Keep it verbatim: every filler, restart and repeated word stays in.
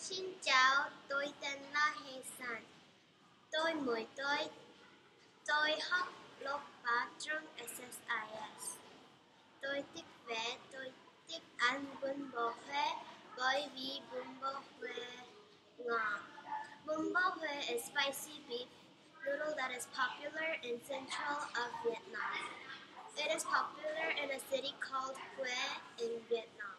Xin chào, tôi tên là Hê San. Tôi mười tuổi. Tôi học lớp ba trường ét ét i ét. Tôi thích vẽ, tôi thích ăn bún bò Huế bởi vì bún bò Huế ngon. Bún bò Huế is spicy beef noodle that is popular in central of Vietnam. It is popular in a city called Huế in Vietnam.